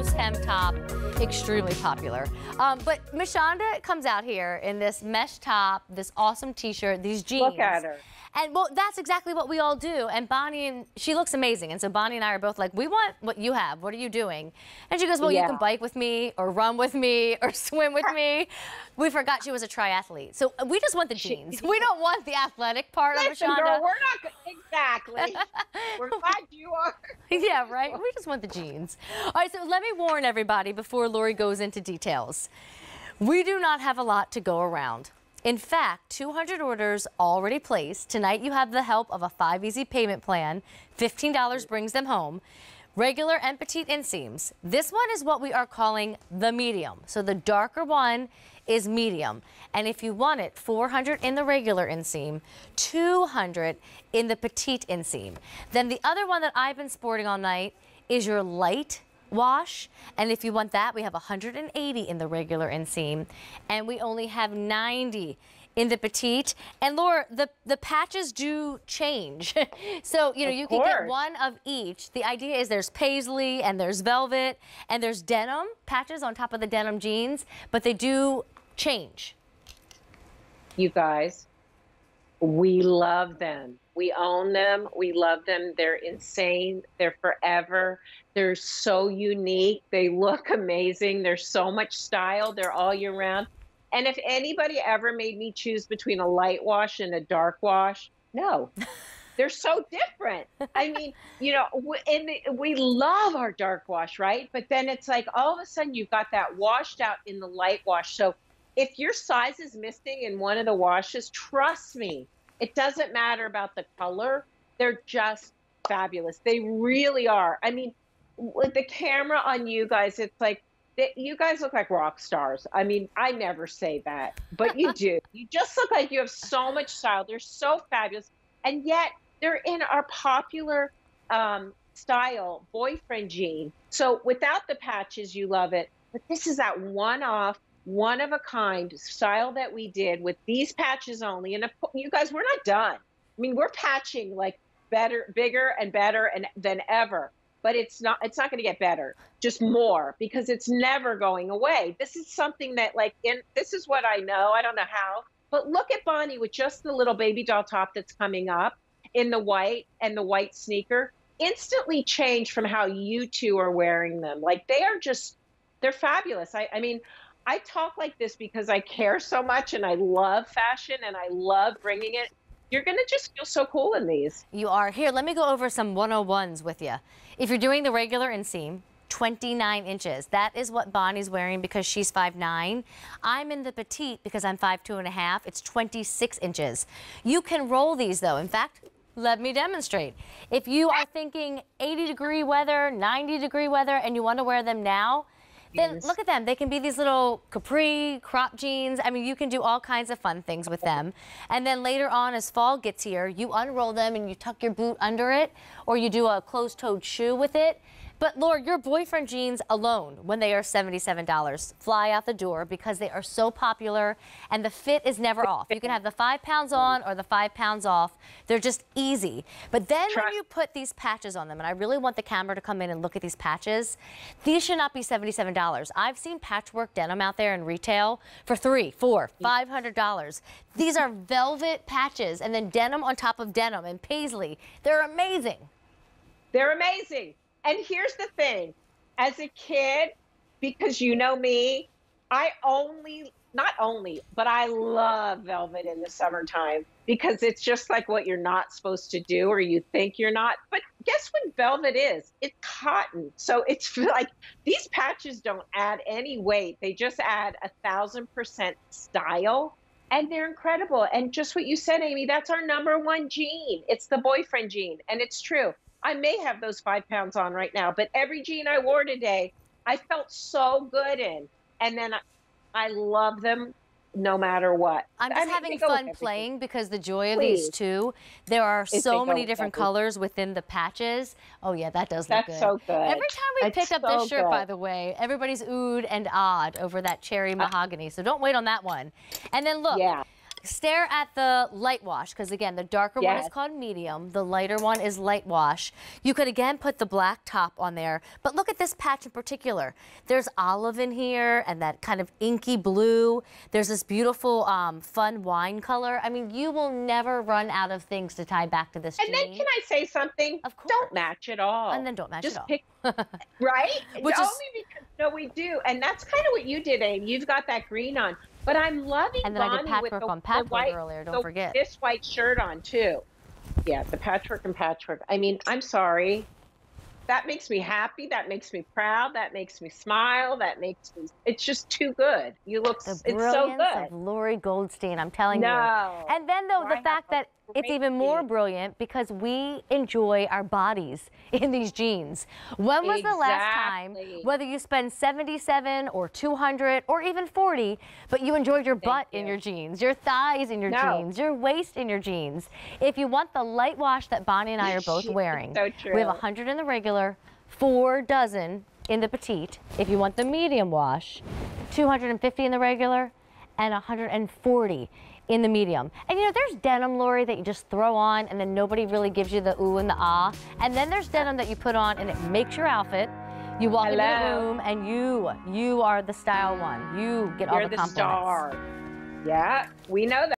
jeans, hem top, extremely popular. But Mashonda comes out here in this mesh top, this awesome t-shirt, these jeans. Look at her. And well, that's exactly what we all do. And Bonnie, and she looks amazing. And so Bonnie and I are both like, we want what you have. What are you doing? And she goes, well, you can bike with me or run with me or swim with me. We forgot she was a triathlete. So we just want the jeans. We don't want the athletic part of Mashonda. Girl, we're not, exactly. We're glad you are. Yeah, right? We just want the jeans. All right, so let me warn everybody before Lori goes into details. We do not have a lot to go around. In fact, 200 orders already placed. Tonight you have the help of a 5 easy payment plan. $15 brings them home. Regular and petite inseams. This one is what we are calling the medium. So the darker one is medium. And if you want it, 400 in the regular inseam, 200 in the petite inseam. Then the other one that I've been sporting all night is your light wash, and if you want that, we have 180 in the regular inseam, and we only have 90 in the petite. And Laura, the patches do change. So, you know, you can get one of each. The idea is there's paisley and there's velvet and there's denim patches on top of the denim jeans, but they do change. You guys, we love them. We own them. We love them. They're insane. They're forever. They're so unique. They look amazing. There's so much style. They're all year round. And if anybody ever made me choose between a light wash and a dark wash, no. They're so different. I mean, you know, we love our dark wash, right? But then it's like all of a sudden you've got that washed out in the light wash. So if your size is missing in one of the washes, trust me, it doesn't matter about the color. They're just fabulous. They really are. I mean, with the camera on you guys, it's like, you guys look like rock stars. I mean, I never say that, but you do. You just look like you have so much style. They're so fabulous. And yet they're in our popular style boyfriend jean. So without the patches, you love it. But this is that one-off, one-of-a-kind style that we did with these patches only. And you guys, we're not done. I mean, we're patching like better, bigger and better than ever. But it's not going to get better, just more, because it's never going away. This is something that, like, this is what I know. I don't know how, but look at Bonnie with just the little baby doll top that's coming up in the white and the white sneaker. Instantly changed from how you two are wearing them. Like, they're fabulous. I mean, I talk like this because I care so much and I love fashion and I love bringing it. You're going to just feel so cool in these. You are. Here, let me go over some 101s with you. If you're doing the regular inseam, 29 inches. That is what Bonnie's wearing because she's 5'9". I'm in the petite because I'm 5'2½". It's 26 inches. You can roll these, though. In fact, let me demonstrate. If you are thinking 80-degree weather, 90-degree weather, and you want to wear them now, then look at them. They can be these little capri, crop jeans. I mean, you can do all kinds of fun things with them. And then later on, as fall gets here, you unroll them and you tuck your boot under it, or you do a closed-toed shoe with it. But, Laura, your boyfriend jeans alone, when they are $77, fly out the door because they are so popular and the fit is never off. You can have the 5 pounds on or the 5 pounds off. They're just easy. But then when you put these patches on them, and I really want the camera to come in and look at these patches, these should not be $77. I've seen patchwork denim out there in retail for $300, $400, $500. These are velvet patches and then denim on top of denim and paisley. They're amazing. They're amazing. And here's the thing, as a kid, because you know me, but I love velvet in the summertime because it's just like what you're not supposed to do or you think you're not. But guess what velvet is? It's cotton. So it's like these patches don't add any weight. They just add 1,000% style. And they're incredible. And just what you said, Amy, that's our #1 jean. It's the boyfriend jean. And it's true. I may have those 5 pounds on right now, but every jean I wore today, I felt so good in. And then I love them no matter what. I'm just having fun playing because the joy of these two, there are so many different colors within the patches. Oh yeah, that does look good. That's so good. Every time we pick up this shirt, by the way, everybody's oohed and awed over that cherry mahogany. So don't wait on that one. And then look, stare at the light wash, because again, the darker one is called medium, the lighter one is light wash. You could again put the black top on there, but look at this patch in particular. There's olive in here and that kind of inky blue. There's this beautiful fun wine color. I mean, you will never run out of things to tie back to this jean. And then can I say something? Of course. Don't match at all. And then don't match Just at all. pick, right? Which Only is, because, no, we do. And that's kind of what you did, Abe. You've got that green on. But I'm loving and then I did Bonnie with patchwork on the patchwork white, earlier, don't forget. This white shirt on, too. Yeah, the patchwork and patchwork. I mean, I'm sorry. That makes me happy. That makes me proud. That makes me smile. That makes me, it's just too good. You look, it's so good. Of Lori Goldstein, I'm telling you. No. And then though, the fact that it's even more brilliant because we enjoy our bodies in these jeans. When was the last time, whether you spend 77 or 200 or even 40, but you enjoyed your butt in your jeans, your thighs in your jeans, your waist in your jeans? If you want the light wash that Bonnie and I are both wearing, so true. We have 100 in the regular, 4 dozen in the petite. If you want the medium wash, 250 in the regular and 140 in the medium. And you know, there's denim, Lori, that you just throw on and then nobody really gives you the ooh and the ah. And then there's denim that you put on and it makes your outfit. You walk into the room and you are the style one. You get all the compliments. You're the star. Yeah, we know that.